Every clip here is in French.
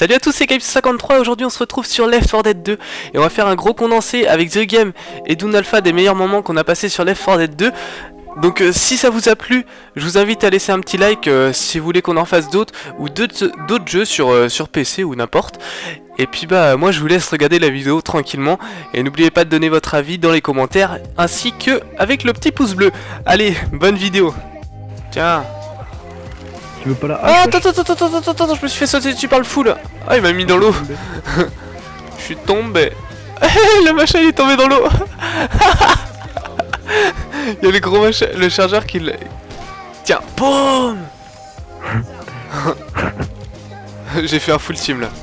Salut à tous, c'est Gabe53. Aujourd'hui on se retrouve sur Left 4 Dead 2 et on va faire un gros condensé avec The Game et Doon Alpha des meilleurs moments qu'on a passé sur Left 4 Dead 2. Donc si ça vous a plu, je vous invite à laisser un petit like si vous voulez qu'on en fasse d'autres ou d'autres jeux sur PC ou n'importe. Et puis bah moi je vous laisse regarder la vidéo tranquillement et n'oubliez pas de donner votre avis dans les commentaires ainsi que avec le petit pouce bleu. Allez, bonne vidéo. Tiens. Tu veux pas la Ah, attends, je me suis fait sauter dessus par le fou là. Ah, il m'a mis dans l'eau. Je suis tombé. Le machin il est tombé dans l'eau. Il y a le gros machin, le chargeur qui l'a. Tiens, boum. J'ai fait un full team là.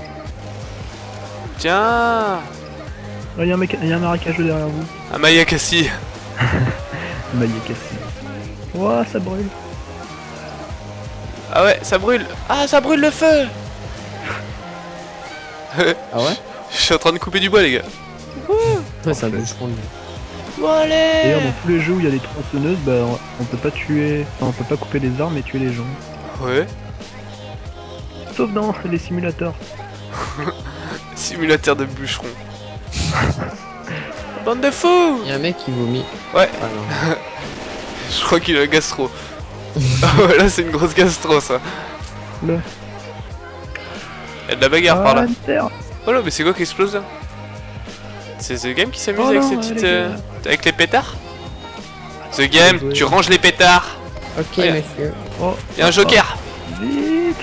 Tiens. Oh, y'a un marécageux derrière vous. Un Mayakassi. Mayakassi. Ouah, ça brûle. Ah ouais, ça brûle. Ah, ça brûle le feu. Ah ouais? Je suis en train de couper du bois les gars. Ouais, ça bouge fond. Allez. D'ailleurs, dans tous les jeux où il y a des tronçonneuses, bah on peut pas tuer, enfin, on peut pas couper les arbres et tuer les gens. Ouais. Sauf dans les simulateurs. Simulateur de bûcheron. Bande de fous. Y'a un mec qui vomit. Ouais. Ah non. Je crois qu'il a gastro. Ah ouais, là c'est une grosse gastro ça. Là. Y'a de la bagarre par là. Terre. Oh là, mais c'est quoi qui explose là? C'est The Game qui s'amuse Oh avec non, ses petites. les gars. Avec les pétards? The Game, Ouais. tu ranges les pétards! Ok, Ouais. monsieur. Oh. Y'a un joker! Vite.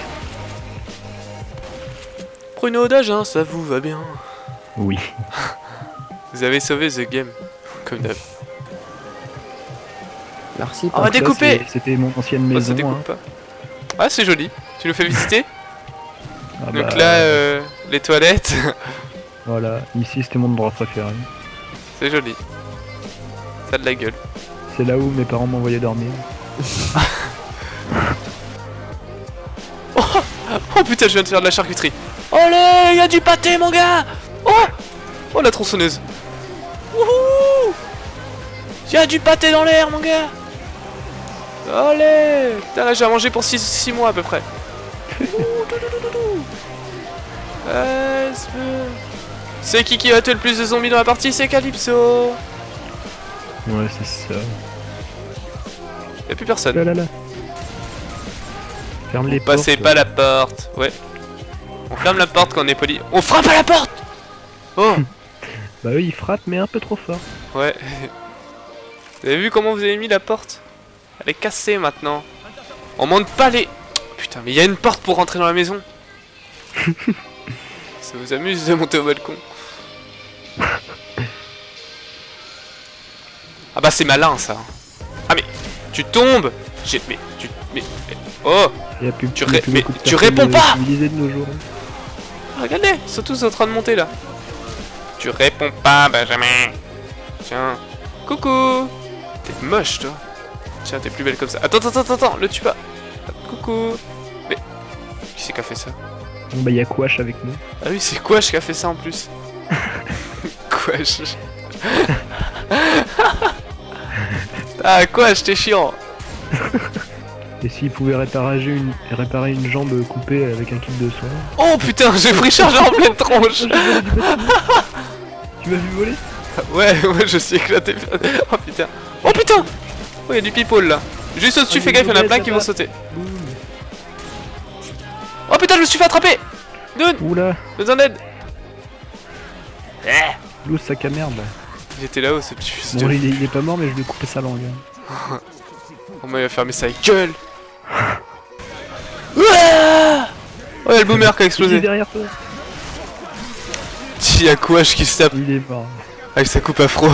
Bruno d'Agen, ça vous va bien? Oui. Vous avez sauvé The Game, comme d'hab. Merci. On va découper! C'était mon ancienne Oh, ça maison. découpe pas. Ah, c'est joli. Tu nous fais visiter? Ah Donc bah, là, les toilettes. voilà, ici c'était mon endroit préféré. C'est joli. Ça a de la gueule. C'est là où mes parents m'envoyaient dormir. Oh putain, je viens de faire de la charcuterie. Allez, y'a du pâté, mon gars! Oh! Oh, la tronçonneuse. Wouhou! Y'a du pâté dans l'air, mon gars! Allez! Putain, là, j'ai à manger pour 6 mois à peu près. C'est qui a tué le plus de zombies dans la partie? C'est Calypso! Ouais, c'est ça. Y'a plus personne. Là. Ferme les portes. Passez pas la porte. Ouais. On ferme la porte quand on est poli. On frappe à la porte! Oh! Bah eux ils frappent mais un peu trop fort. Ouais. Vous avez vu comment vous avez mis la porte? Elle est cassée maintenant. On monte pas les... Putain, mais il y a une porte pour rentrer dans la maison. Ça vous amuse de monter au balcon? Ah bah c'est malin ça. Ah mais... Tu tombes. Oh! Y a plus, Tu y a plus mais beaucoup de tu personnes réponds pas! civilisées de nos jours. Regardez, ils sont tous en train de monter là. Tu réponds pas, Benjamin. Tiens. Coucou. T'es moche toi. Tiens, t'es plus belle comme ça. Attends, le tue pas. Coucou. Mais... Qui c'est qui a fait ça? Bon bah y'a Quash avec nous. Ah oui, c'est Quash qui a fait ça en plus. Quash. Ah, Quash, t'es chiant. Et s'il pouvait réparer une jambe coupée avec un kit de soin. Oh putain, j'ai pris chargeur en pleine tronche. Tu m'as vu voler? Ouais, je suis éclaté. Oh putain. Oh putain. Oh, y'a du people là. Juste au-dessus, fais gaffe, y'en a plein qui vont sauter. Oh putain, je me suis fait attraper. Doon, Oula, besoin d'aide. l'eau sac à merde là. J'étais là-haut, ce petit fils de... Bon, il est pas mort mais je vais couper sa langue. Oh, mais il va fermer sa gueule. Ouah. Oh, y'a le boomer qui a Il est explosé. derrière toi. Y'a Quash qui se tape Il est mort. avec sa coupe afro.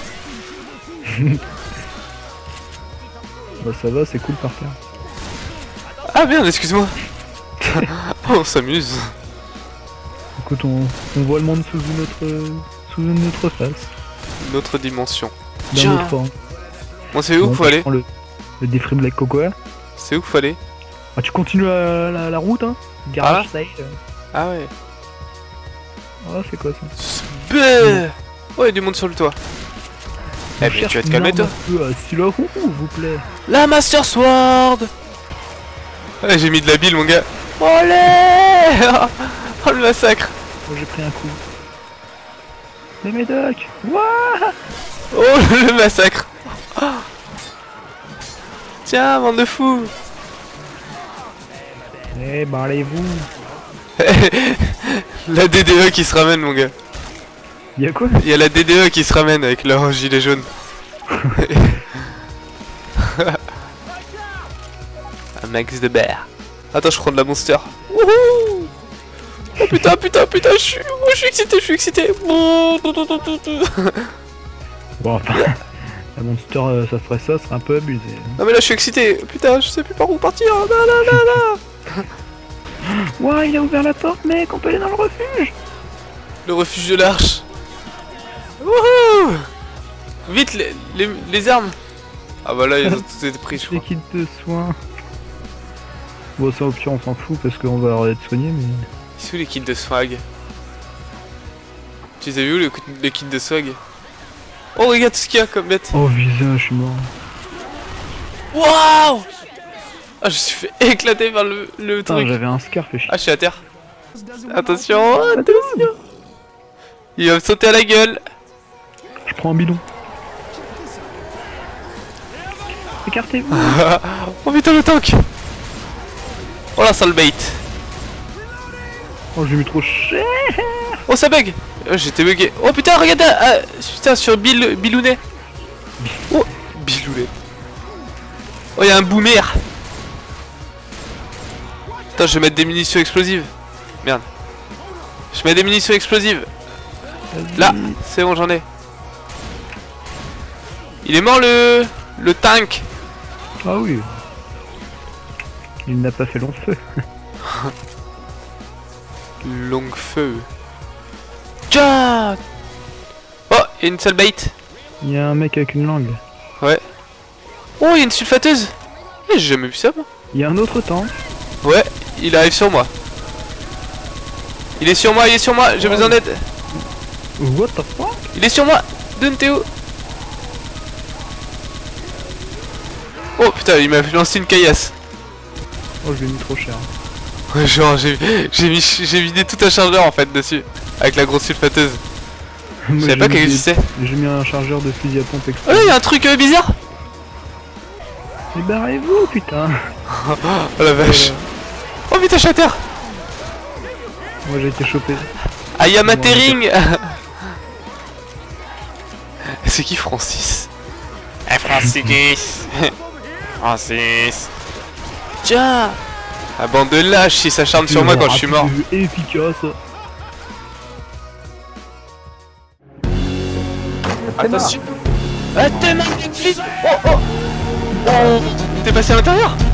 Bah ça va, c'est cool par terre. Ah merde, excuse-moi. Oh, on s'amuse. Écoute, on voit le monde sous une autre face. Une autre dimension. D'un Tiens. autre forme. Bon, c'est où qu'il faut je aller? prends le défrim Black Cocoa. C'est où qu'il faut aller? Ah, tu continues la route, hein. Garage side. Ah ouais. Oh, c'est quoi ça? Bleh. Oh, y'a du monde sur le toit. Eh mais tu vas te calmer toi. S'il vous plaît. La Master Sword. Ouais, j'ai mis de la bile mon gars. Olé. Oh le massacre. Oh, j'ai pris un coup. Les médocs. Wouah. Oh le massacre. Oh. Tiens, bande de fous. Eh, barrez-vous. La DDE qui se ramène mon gars. Y'a quoi? Il y a la DDE qui se ramène avec leur gilet jaune. Un max de bear. Attends, je prends de la monster. Wouhou. Oh putain, putain, putain, je suis excité, je suis excité. Bon, enfin, la monster, ça ferait ça, serait un peu abusé. Non mais là je suis excité. Putain, je sais plus par où partir. Là, là, là, là. Ouah, il a ouvert la porte, mec, on peut aller dans le refuge. Le refuge de l'arche. Wouhou. Vite, les armes. Ah bah là, ils ont tous été pris, je Les crois. kits de soins. Bon, ça au pire, on s'en fout parce qu'on va avoir être soigné, mais. Ils sont où les kits de swag? Tu les as vus où les kits de swag? Oh, regarde tout ce qu'il y a comme bête. Oh, visage, je suis mort. Waouh. Ah, je me suis fait éclater par le Putain, truc. j'avais un scarf et Ah, je suis à terre. Attention, attention. Il va me sauter à la gueule. je prends un bidon. Écartez-vous. Oh putain, le tank. Oh la sale bait. Oh, j'ai mis trop cher. Oh, ça bug. Oh, j'étais bugué. Oh putain, regarde. Putain, sur Bilounet. Oh, Bilounet. Oh, y'a un boomer. Attends, je vais mettre des munitions explosives. Merde. Je mets des munitions explosives. Là, c'est bon, j'en ai. Il est mort le tank. Ah oui. Il n'a pas fait long feu. Long feu. Tcha. Oh, il y a une seule bait. Il y a un mec avec une langue. Ouais. Oh, il y a une sulfateuse. Eh, j'ai jamais vu ça, moi. Il y a un autre tank. Ouais, il arrive sur moi. Il est sur moi, j'ai besoin d'aide. What the fuck? Il est sur moi. Dune, t'es où? Oh putain, il m'a lancé une caillasse. Oh, je l'ai mis trop cher. Ouais, genre, j'ai vidé tout un chargeur en fait dessus. Avec la grosse sulfateuse. Je Moi, savais pas j'ai qu'elle mis existait. J'ai mis un chargeur de fusil à pompe Oh exprès. là, il y a un truc bizarre. Mais barrez-vous, putain. Oh la vache. Oh putain, je suis à terre. Moi, j'ai été chopé. Ayamatering. C'est qui Francis? Eh Francis. Francis. Tiens. La bande de lâches, il s'acharne sur moi quand je suis mort. Efficace. Attention. Ah, t'es mort. Oh oh. Oh. T'es passé à l'intérieur?